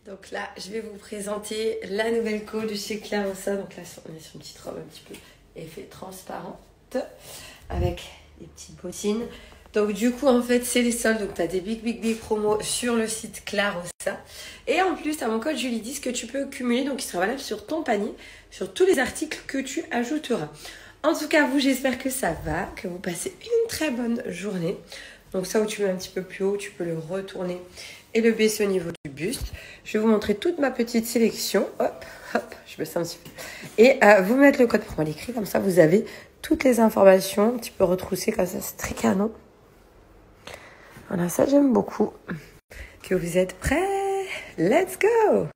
Donc là, je vais vous présenter la nouvelle co de chez Claire Rosa. Donc là, on est sur une petite robe un petit peu effet transparente avec des petites bottines. Donc du coup, en fait, c'est les soldes. Donc tu as des big promos sur le site Claire Rosa. Et en plus, tu as mon code Julie10 que tu peux cumuler. Donc il sera valable sur ton panier, sur tous les articles que tu ajouteras. En tout cas, vous, j'espère que ça va, que vous passez une très bonne journée. Donc ça, où tu mets un petit peu plus haut, tu peux le retourner et le baisser au niveau du buste. Je vais vous montrer toute ma petite sélection. Hop, hop, je baisse un petit peu. Et vous mettre le code pour moi l'écrit, comme ça vous avez toutes les informations un petit peu retroussées, comme ça c'est très canon. Voilà, ça j'aime beaucoup. Que vous êtes prêts? Let's go!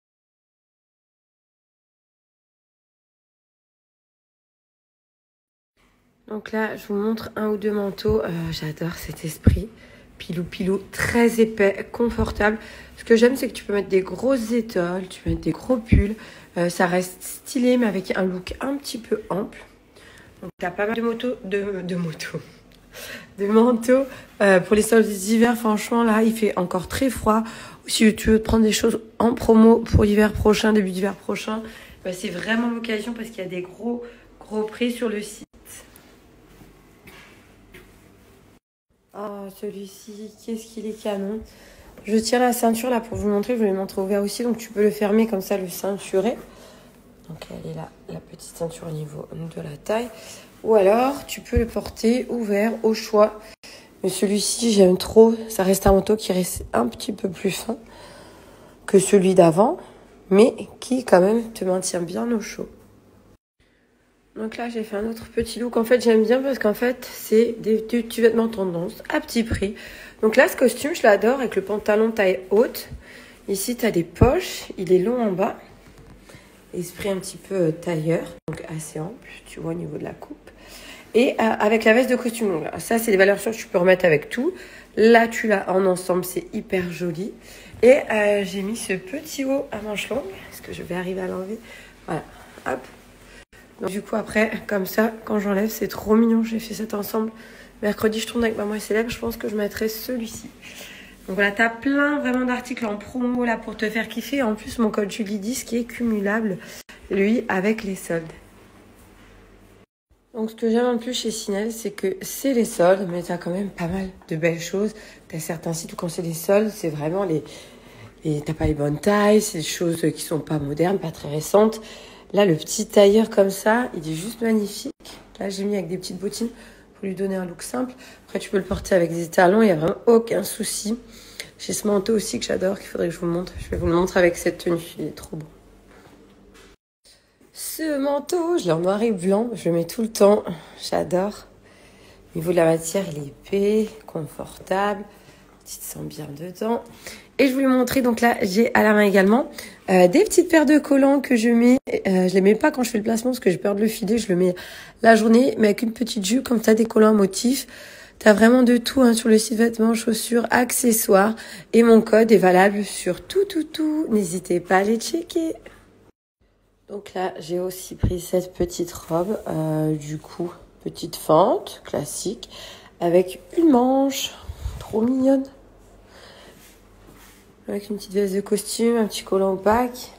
Donc là, je vous montre un ou deux manteaux. J'adore cet esprit. Pilou, très épais, confortable. Ce que j'aime, c'est que tu peux mettre des grosses étoiles, tu peux mettre des gros pulls. Ça reste stylé, mais avec un look un petit peu ample. Donc, tu as pas mal de manteaux. Pour les soldes d'hiver, franchement, là, il fait encore très froid. Si tu veux te prendre des choses en promo pour l'hiver prochain, début d'hiver prochain, bah, c'est vraiment l'occasion parce qu'il y a des gros prix sur le site. Oh, celui-ci, qu'est-ce qu'il est canon. Je tiens la ceinture là pour vous montrer. Je vais le montrer ouvert aussi, donc tu peux le fermer comme ça, le ceinturer. Donc elle est là, la petite ceinture au niveau de la taille. Ou alors, tu peux le porter ouvert au choix. Mais celui-ci, j'aime trop. Ça reste un manteau qui reste un petit peu plus fin que celui d'avant, mais qui quand même te maintient bien au chaud. Donc là, j'ai fait un autre petit look. En fait, j'aime bien parce qu'en fait, c'est des petits vêtements tendance à petit prix. Donc là, ce costume, je l'adore avec le pantalon taille haute. Ici, tu as des poches. Il est long en bas. Esprit un petit peu tailleur, donc assez ample, tu vois, au niveau de la coupe. Et avec la veste de costume longue. Ça, c'est des valeurs sûres que tu peux remettre avec tout. Là, tu l'as en ensemble, c'est hyper joli. Et j'ai mis ce petit haut à manches longues. Est-ce que je vais arriver à l'enlever? Voilà, hop. Donc, du coup, après, comme ça, quand j'enlève, c'est trop mignon. J'ai fait cet ensemble. Mercredi, je tourne avec Maman est célèbre. Je pense que je mettrai celui-ci. Donc voilà, tu as plein vraiment d'articles en promo là pour te faire kiffer. En plus, mon code Julie10 qui est cumulable, lui, avec les soldes. Donc ce que j'aime en plus chez Sinel, c'est que c'est les soldes, mais tu as quand même pas mal de belles choses. Tu as certains sites où quand c'est les soldes, c'est vraiment t'as pas les bonnes tailles, c'est des choses qui sont pas modernes, pas très récentes. Là, le petit tailleur comme ça, il est juste magnifique. Là, j'ai mis avec des petites bottines pour lui donner un look simple. Après, tu peux le porter avec des talons, il n'y a vraiment aucun souci. J'ai ce manteau aussi que j'adore, qu'il faudrait que je vous montre. Je vais vous le montrer avec cette tenue, il est trop beau. Ce manteau, je l'ai en noir et blanc, je le mets tout le temps, j'adore. Au niveau de la matière, il est épais, confortable, tu te sens bien dedans. Et je voulais montrer, donc là, j'ai à la main également des petites paires de collants que je mets. Je les mets pas quand je fais le placement parce que j'ai peur de le filer. Je le mets la journée, mais avec une petite jupe, comme ça, des collants motifs. T'as vraiment de tout hein, sur le site vêtements, chaussures, accessoires. Et mon code est valable sur tout. N'hésitez pas à les checker. Donc là, j'ai aussi pris cette petite robe, du coup, petite fente, classique, avec une manche, trop mignonne. Avec une petite veste de costume, un petit collant opaque.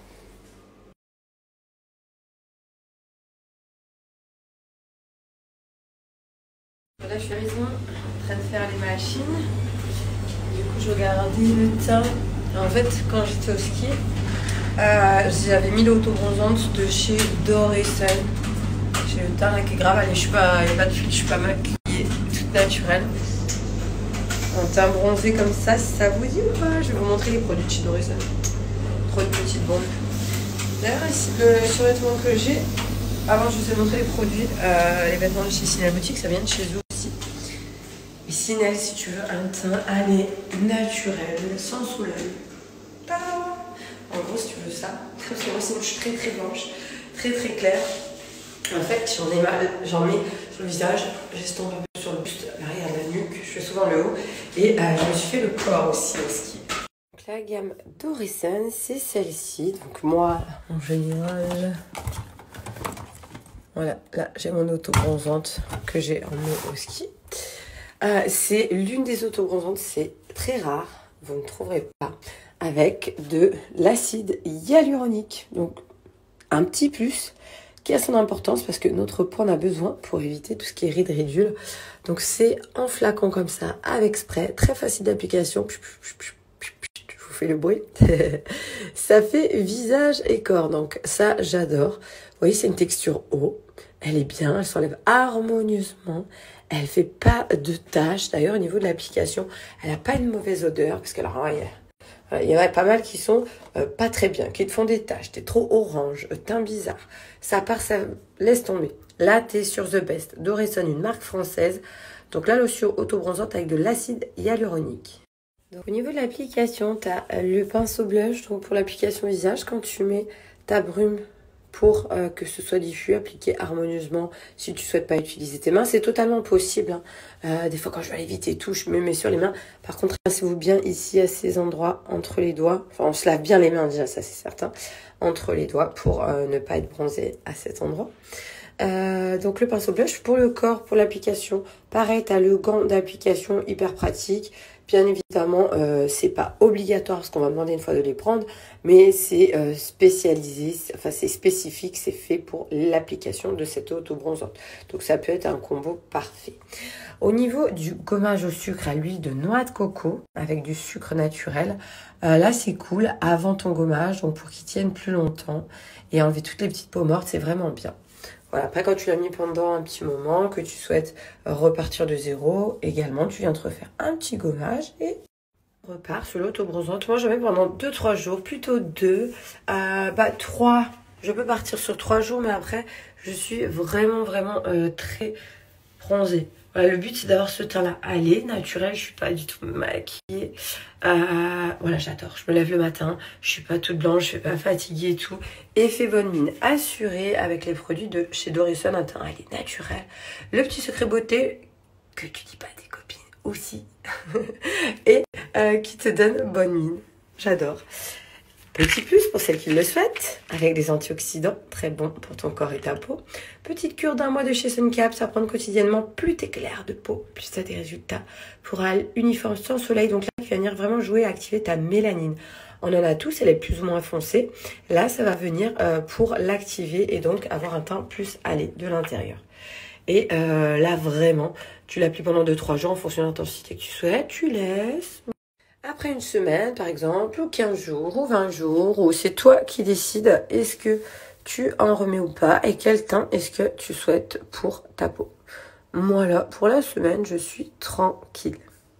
Là, je suis à la maison, en train de faire les machines. Du coup, je regardais le teint. En fait, quand j'étais au ski, j'avais mis l'autobronzante de chez Doresen. J'ai le teint là qui est grave. Allez, il n'y a pas de filtre, je suis pas maquillée, toute naturelle. Un teint bronzé comme ça, si ça vous dit ou pas. Je vais vous montrer les produits de chez Doresen. Trop de petites bombes. D'ailleurs, ici, le survêtement que j'ai, avant je vous ai montré les produits, les vêtements de chez Sinel Boutique, ça vient de chez eux aussi. Et Sinel, si tu veux un teint, allez, naturel, sans soleil. En gros, si tu veux ça, parce que moi sinon je suis très blanche, très claire. En fait, j'en mets sur le visage, j'estompe un peu sur le buste, l'arrière de la nuque, je fais souvent le haut. Et je me suis fait le corps aussi au ski. Donc la gamme Doresen, c'est celle-ci. Donc moi, en général, voilà, là j'ai mon auto-bronzante que j'ai emmenée au ski. C'est l'une des auto-bronzantes, c'est très rare, vous ne trouverez pas avec de l'acide hyaluronique. Donc, un petit plus qui a son importance parce que notre peau en a besoin pour éviter tout ce qui est rides, ridules. Donc, c'est en flacon comme ça, avec spray, très facile d'application. Je vous fais le bruit. Ça fait visage et corps. Donc, ça, j'adore. Vous voyez, c'est une texture eau. Elle est bien, elle s'enlève harmonieusement. Elle fait pas de taches. D'ailleurs, au niveau de l'application, elle n'a pas une mauvaise odeur. Parce que alors, il y en a pas mal qui sont pas très bien, qui te font des taches. T'es trop orange, teint bizarre. Ça part, ça laisse tomber. Là, t'es sur The Best. Dorison, une marque française. Donc, la lotion auto-bronzante avec de l'acide hyaluronique. Donc, au niveau de l'application, tu as le pinceau blush. Donc, pour l'application visage, quand tu mets ta brume pour que ce soit diffus, appliqué harmonieusement. Si tu ne souhaites pas utiliser tes mains, c'est totalement possible. Des fois, quand je vais aller vite et tout, je me mets sur les mains. Par contre, rincez-vous bien ici, à ces endroits, entre les doigts. Enfin, on se lave bien les mains déjà, ça c'est certain. Entre les doigts pour ne pas être bronzé à cet endroit. Donc le pinceau blush pour le corps, pour l'application. Pareil, tu as le gant d'application hyper pratique. Bien évidemment, c'est pas obligatoire parce qu'on va demander une fois de les prendre, mais c'est spécialisé, enfin c'est spécifique, c'est fait pour l'application de cette auto-bronzante. Donc ça peut être un combo parfait. Au niveau du gommage au sucre à l'huile de noix de coco avec du sucre naturel, là c'est cool avant ton gommage, donc pour qu'il tienne plus longtemps et enlever toutes les petites peaux mortes, c'est vraiment bien. Voilà, après quand tu l'as mis pendant un petit moment, que tu souhaites repartir de zéro, également tu viens te refaire un petit gommage et repars sur l'auto-bronzante. Moi je mets pendant 2-3 jours, plutôt 2, 3, je peux partir sur 3 jours, mais après je suis vraiment très bronzée. Voilà, le but c'est d'avoir ce teint-là. Allez, naturel, je suis pas du tout maquillée. Voilà, j'adore. Je me lève le matin, je suis pas toute blanche, je suis pas fatiguée et tout. Effet bonne mine assuré avec les produits de chez Dorison, un teint elle est naturel. Le petit secret beauté que tu dis pas à tes copines aussi et qui te donne bonne mine. J'adore. Petit plus pour celles qui le souhaitent, avec des antioxydants, très bons pour ton corps et ta peau. Petite cure d'1 mois de chez Suncap, à prendre quotidiennement. Plus t'es clair de peau, plus t'as des résultats. Pour un uniforme sans soleil, donc là, tu vas venir vraiment jouer à activer ta mélanine. On en a tous, elle est plus ou moins foncée. Là, ça va venir pour l'activer et donc avoir un teint plus allé de l'intérieur. Et là, vraiment, tu l'appliques pendant 2-3 jours en fonction de l'intensité que tu souhaites. Tu laisses... Après une semaine, par exemple, ou 15 jours, ou 20 jours, ou c'est toi qui décides est-ce que tu en remets ou pas et quel teint est-ce que tu souhaites pour ta peau. Moi là, pour la semaine, je suis tranquille.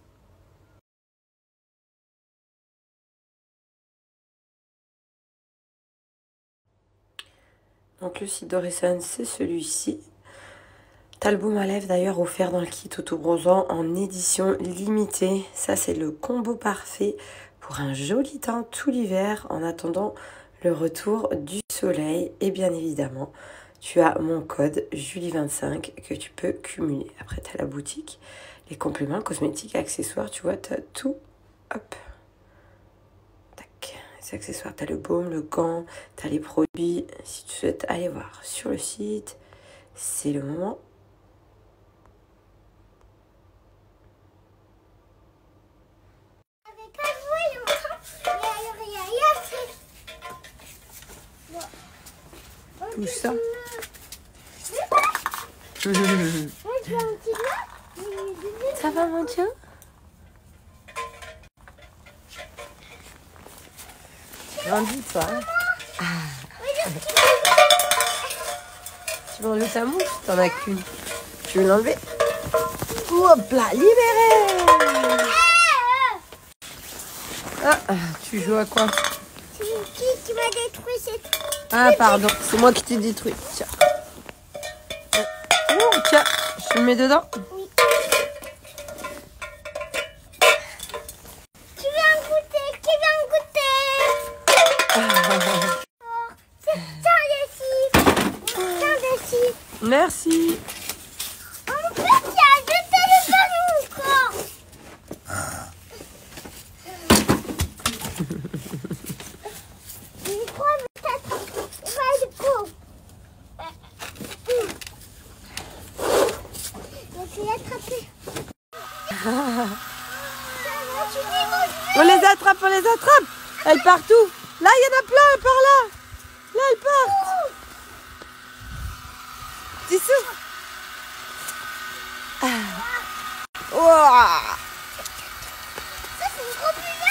Donc le site Dorison, c'est celui-ci. T'as le baume à lèvres d'ailleurs offert dans le kit auto-bronzant en édition limitée. Ça, c'est le combo parfait pour un joli teint tout l'hiver en attendant le retour du soleil. Et bien évidemment, tu as mon code Julie25 que tu peux cumuler. Après, tu as la boutique, les compléments, cosmétiques, accessoires. Tu vois, tu as tout. Hop. Tac. Les accessoires, tu as le baume, le gant, tu as les produits. Si tu souhaites aller voir sur le site, c'est le moment. Tout ça. Ça va, mon Dieu? Grandis, toi. Hein? Tu veux enlever ta mouche? T'en as qu'une. Tu veux l'enlever? Hop là, libéré! Tu joues à quoi? Qui m'a détruit cette... Ah, pardon, c'est moi qui t'ai détruit. Tiens. Oh, tiens, je le mets dedans. Oui. Qui vient goûter? Qui vient goûter? Tiens, Lucie. Merci. En plus, il y a 2 téléphones encore. Je crois peut-être je vais l'attraper. On les attrape, on les attrape. Elles partent où? Là, il y en a plein par là. Là, elles partent. Tu souffles. Ah. Ouah. Ça, c'est une gros bouillon.